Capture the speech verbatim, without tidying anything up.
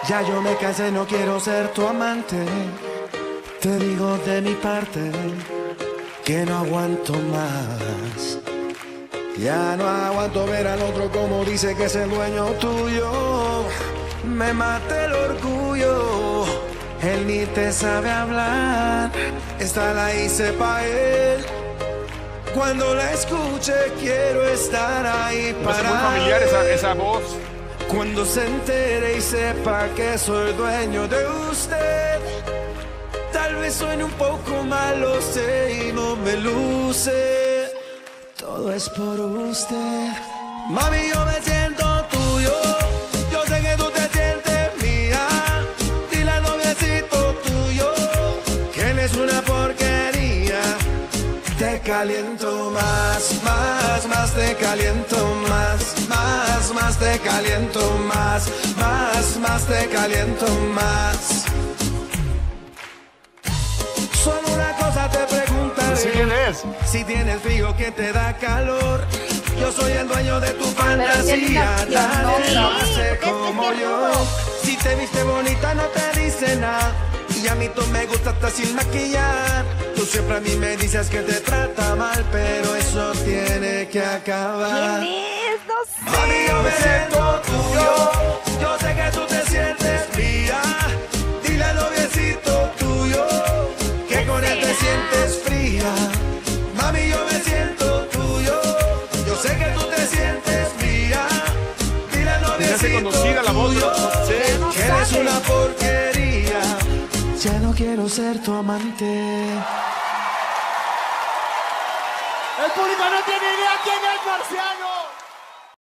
Ya yo me casé, no quiero ser tu amante. Te digo de mi parte que no aguanto más. Ya no aguanto ver al otro como dice que es el dueño tuyo. Me mata el orgullo. Él ni te sabe hablar. Esta la hice pa' él. Cuando la escuche quiero estar ahí No para es muy familiar esa, esa voz. Cuando se entere y sepa que soy dueño de usted. Tal vez suene un poco mal, lo sé y no me luce. Todo es por usted. Mami, yo me siento tuyo. Yo sé que tú te sientes mía. Dile al noviecito tuyo que él es una porquería. Te caliento más, más, más te caliento más, más, más te caliento más, más, más te caliento más. Solo una cosa te preguntaré. ¿Sí quién es? Si tienes frío, que te da calor. Yo soy el dueño de tu fantasía. Nadie lo hace como yo. Si te viste bonita no te dice nada. Y a mí tú me gusta hasta sin maquillar. Tú siempre a mí me dices que te trata mal, pero eso tiene que acabar. ¿Quién es? No sé. Mami, yo me siento tuyo. Yo sé que tú te sientes mía. Dile al noviecito tuyo que con él te sientes fría. Mami, yo me siento tuyo. Yo sé que tú te sientes mía. Dile al noviecito la voz, tuyo no sé. que eres una porquería. Ya no quiero ser tu amante. El público no tiene idea quién es.